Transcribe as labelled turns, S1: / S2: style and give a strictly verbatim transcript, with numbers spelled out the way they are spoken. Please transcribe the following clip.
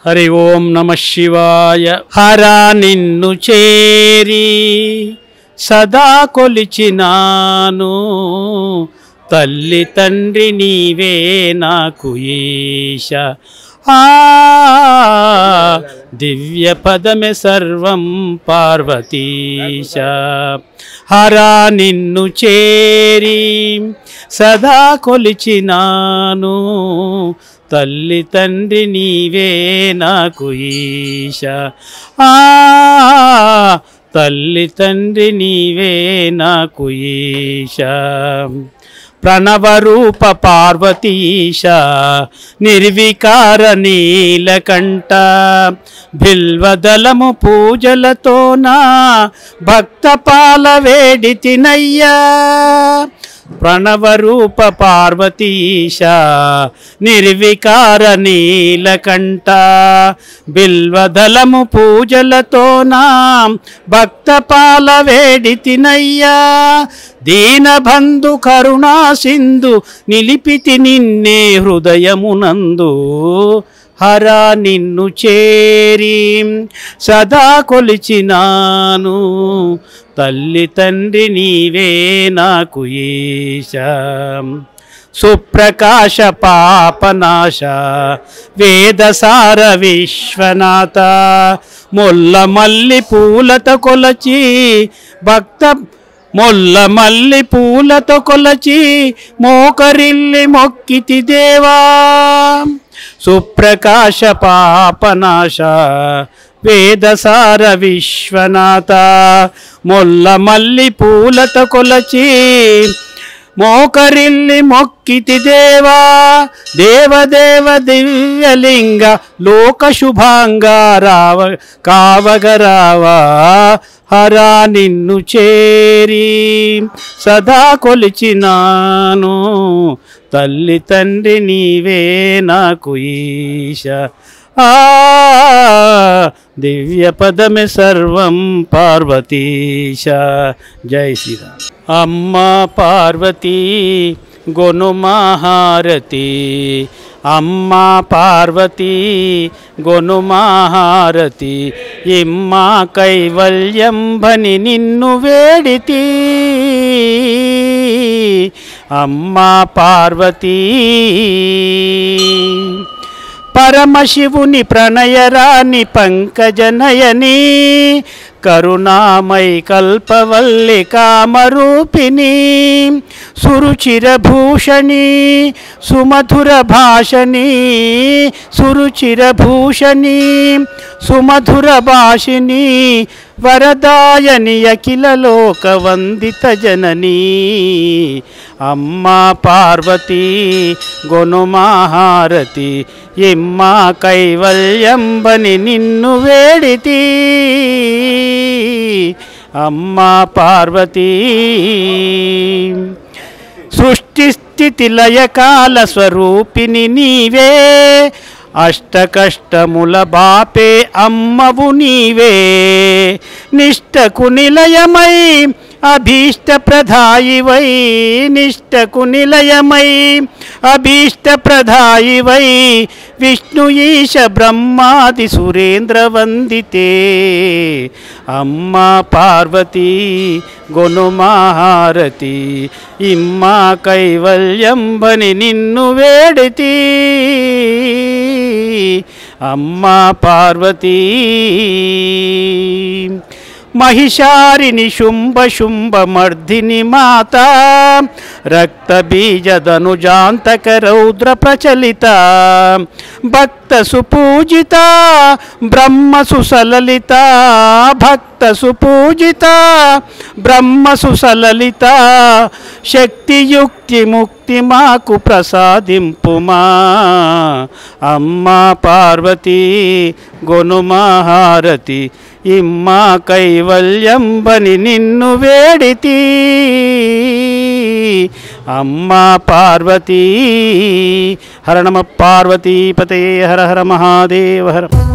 S1: हरि ओं नमः शिवाय। हरा निन्नु चेरी सदा कोलिचिनानु तल्ली तंड्री नीवे नाकु ईश। आ दिव्य पदमे सर्वं पार्वतीश। हरा निन्नु चेरी सदा कोलिचिनानु तल्ली तंड्री नीवे नाकु ईश। आ तल्ली तंड्री नीवे नाकु ईश। प्रणवरूप पार्वतीश निर्विकार नीलकंठ बिल्वदलमु पूजलतोना भक्त पाल वेडितिनय्या। प्रणवरूप पार्वतीश निर्विकार नीलकंठ बिल्वदलमु पूजलतोना भक्त पाल वेडितिनय्या। दीनबंधु करुणा सिंधु निलिपिति निन्ने हृदयमुनंदु। हरा निन्नु चेरी सदा कोलिचिनानु तल्ली तंड्री नीवे नाकु ईश। सुप्रकाश पापनाश वेदसार विश्वनाथ मोल्ल मल्ली पूलतो कोलची भक्त मोल्ल मल्ली पूलतो कोलची मोकरिल्ली मोक्किति देवा। सुप्रकाश पापनाश वेदसार विश्वनाथ मोल्ल मल्ली पूलतो कोलची मोकरिल्ली मोक्किति देवा। देवदेव दिव्यलिंग लोक शुभांग राव कावगरावा। हरा निन्नु चेरी सदा कोलिचिनानु तल्ली तंड्री नीवे नाकु ईश। आ दिव्य पदमे सर्वं पार्वतीश। जय श्री राम। अम्मा पार्वती गोनुमा हारती। अम्मा पार्वती गोनुमा हारती। इम्मा कैवल्यं भनि निन्नु वेडिती। अम्मा पार्वती परमशिवुनि प्रणयरानि पंकजनयनी करुणामयी कल्पवल्ली कामरूपिणी। सुरुचिरभूषणी सुमधुर भाषणी सुरुचिरभूषणी सुमधुर भाषिणी वरदायनि अखिल लोक वंदित जननी। अम्मा पार्वती गोनुमा हारती। इम्मा कैवल्यं भनि निन्नु वेडिती। अम्मा पार्वती सृष्टि स्थिति लय काल स्वरूपिणी नीवे। अष्टकष्टमुल बापे अम्मवु नीवे। निष्ठकु निलयमयी अभीष्ट प्रदायि वै। निष्ठकु निलयमयी अभीष्ट प्रदायि वै। विष्णु ईश ब्रह्मादि सुरेंद्र वंदिते। अम्मा पार्वती गोनुमा हारती। इम्मा कैवल्यं भनि निन्नु वेडिती। अम्मा पार्वती महिषारिणि शुंभ शुंभ मर्दिनी माता। रक्त बीज धनुजांतक रौद्र प्रचलिता। भक्त सुपूजिता ब्रह्म सुसललिता। भक्त सुपूजिता ब्रह्म सुसललिता। शक्ति युक्ति मुक्ति माकु प्रसादिंपुमा। अम्मा पार्वती गोनुमा हारती। इम्मा कैवल्यं भनि निन्नु वेडिती। अम्मा पार्वती। हर नमः पार्वती पते। हर हर महादेव हर।